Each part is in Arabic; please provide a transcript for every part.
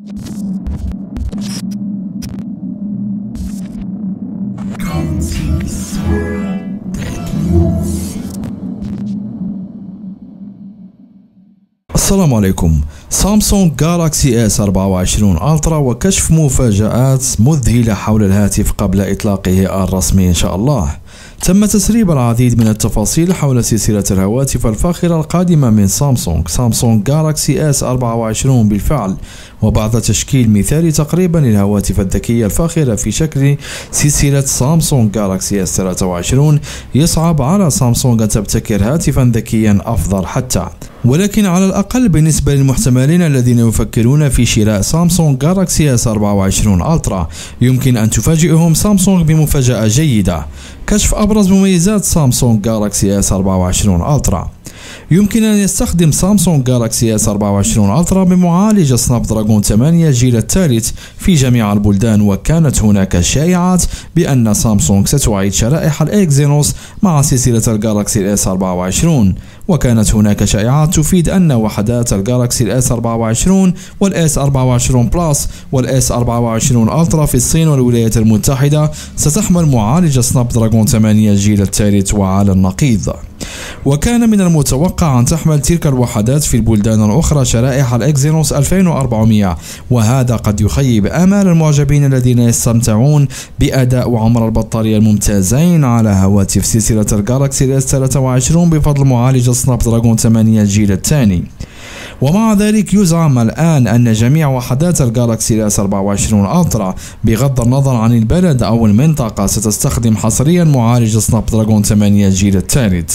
السلام عليكم. سامسونج جالاكسي اس 24 الترا وكشف مفاجآت مذهلة حول الهاتف قبل إطلاقه الرسمي إن شاء الله. تم تسريب العديد من التفاصيل حول سلسلة الهواتف الفاخرة القادمة من سامسونج جالاكسي اس 24 بالفعل، وبعد تشكيل مثالي تقريبا للهواتف الذكية الفاخرة في شكل سلسلة سامسونج جالاكسي اس 23 يصعب على سامسونج أن تبتكر هاتفا ذكيا أفضل حتى، ولكن على الأقل بالنسبة للمحتملين الذين يفكرون في شراء سامسونج جالاكسي اس 24 الترا يمكن أن تفاجئهم سامسونج بمفاجأة جيدة. كشف أبرز مميزات سامسونج جالاكسي اس 24 الترا. يمكن أن يستخدم سامسونج جالاكسي اس 24 الترا بمعالج سناب دراجون 8 الجيل الثالث في جميع البلدان، وكانت هناك شائعات بأن سامسونج ستعيد شرائح الإكزينوس مع سلسلة الجالاكسي اس 24، وكانت هناك شائعات تفيد أن وحدات الجالاكسي الاس 24 والاس 24 بلس والاس 24 الترا في الصين والولايات المتحدة ستحمل معالج سناب دراجون 8 الجيل الثالث وعلى النقيض. وكان من المتوقع أن تحمل تلك الوحدات في البلدان الأخرى شرائح الإكزينوس 2400، وهذا قد يخيب آمال المعجبين الذين يستمتعون بأداء وعمر البطارية الممتازين على هواتف سلسلة الجالاكسي الاس 23 بفضل معالج سناب دراجون 8 الجيل الثاني. ومع ذلك يزعم الآن أن جميع وحدات الجالاكسي الاس 24 الترا بغض النظر عن البلد أو المنطقة ستستخدم حصريا معالج سناب دراجون 8 الجيل الثالث.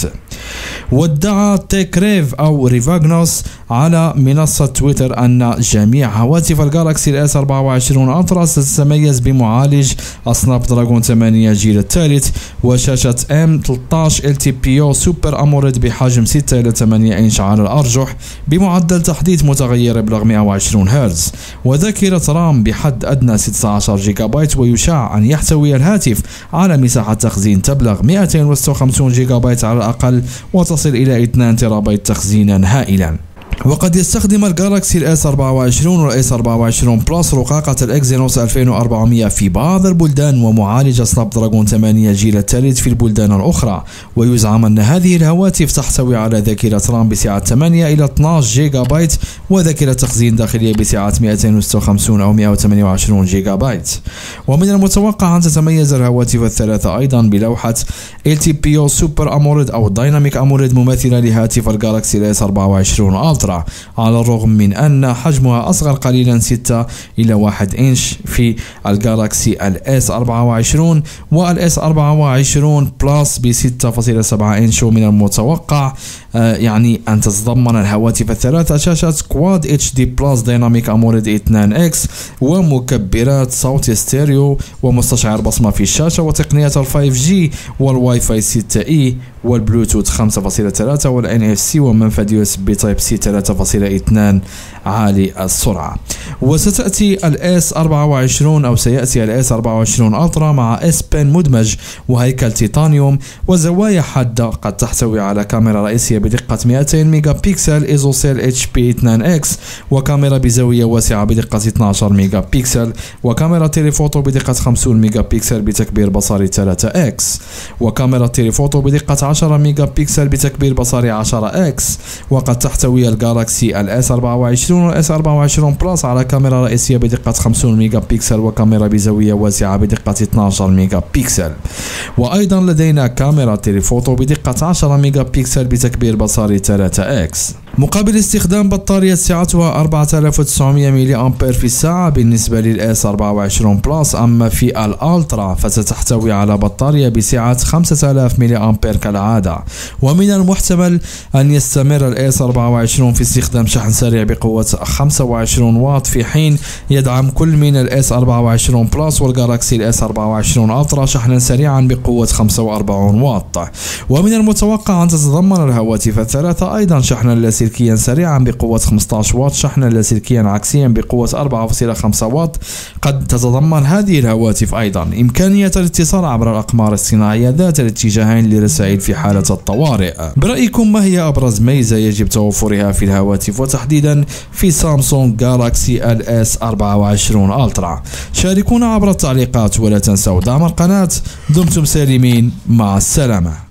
وادعى تيكريف أو ريفاغنوس على منصة تويتر أن جميع هواتف الجالاكسي الاس 24 الترا ستتميز بمعالج سناب دراجون 8 الجيل الثالث وشاشة M13 LTPO سوبر أموليد بحجم 6 إلى 8 إنش على الأرجح بمعدل تحديث متغير بلغ 120 هرتز، وذاكرة رام بحد أدنى 16 جيجا بايت، ويشاع أن يحتوي الهاتف على مساحة تخزين تبلغ 256 جيجا بايت على الأقل وتصل إلى 2 تيرابايت تخزينا هائلا. وقد يستخدم الجالاكسي الاس 24 والاس 24 بلس رقاقة الاكزينوس 2400 في بعض البلدان ومعالج سناب دراجون 8 الجيل الثالث في البلدان الأخرى، ويزعم أن هذه الهواتف تحتوي على ذاكرة رام بسعة 8 إلى 12 جيجا بايت وذاكرة تخزين داخلية بسعة 256 أو 128 جيجا بايت. ومن المتوقع أن تتميز الهواتف الثلاثة أيضا بلوحة LTPO سوبر أموليد أو دايناميك أموليد مماثلة لهاتف الجالاكسي الاس 24 الترا، على الرغم من أن حجمها أصغر قليلا 6 إلى 1 إنش في الجالاكسي الاس 24 والاس 24 بلس ب 6.7 إنش. ومن المتوقع يعني أن تتضمن الهواتف الثلاثة شاشة كواد اتش دي بلس ديناميك أموليد 2 اكس ومكبرات صوت ستيريو ومستشعر بصمة في الشاشة وتقنية ال 5G والواي فاي 6E والبلوتوث 5.3 والNFC ومنفذ USB Type C 3.2 عالي السرعة. وستأتي الاس 24 أو سيأتي الاس 24 الترا مع اس بن مدمج وهيكل تيتانيوم وزوايا حادة، قد تحتوي على كاميرا رئيسية بدقة 200 ميجا بكسل ايزوسيل HP2X وكاميرا بزاوية واسعة بدقة 12 ميجا بكسل وكاميرا تيليفوتو بدقة 50 ميجا بكسل بتكبير بصري 3X وكاميرا تيليفوتو بدقة 10 ميجا بكسل بتكبير بصري 10X. وقد تحتوي الجالاكسي الاس 24 والاس 24 بلس على كاميرا رئيسية بدقة 50 ميجا بكسل وكاميرا بزاوية واسعة بدقة 12 ميجا بكسل، وأيضا لدينا كاميرا تيليفوتو بدقة 10 ميجا بكسل بتكبير بصري 3X، مقابل استخدام بطارية سعتها 4900 ملي أمبير في الساعة بالنسبة للإس 24 بلس. أما في الألترا فستحتوي على بطارية بسعة 5000 ملي أمبير كالعادة. ومن المحتمل أن يستمر الإس 24 في استخدام شحن سريع بقوة 25 واط، في حين يدعم كل من الإس 24 بلس والجالاكسي الإس 24 ألترا شحنا سريعا بقوة 45 واط. ومن المتوقع أن تتضمن الهواتف الثلاثة أيضا شحنا لاسلكي لاسلكيا سريعا بقوة 15 واط، شحنا لاسلكيا عكسيا بقوة 4.5 واط. قد تتضمن هذه الهواتف أيضا إمكانية الاتصال عبر الأقمار الصناعية ذات الاتجاهين للرسائل في حالة الطوارئ. برأيكم ما هي أبرز ميزة يجب توفرها في الهواتف وتحديدا في سامسونج جالاكسي S24 ألترا؟ شاركونا عبر التعليقات ولا تنسوا دعم القناة. دمتم سالمين، مع السلامة.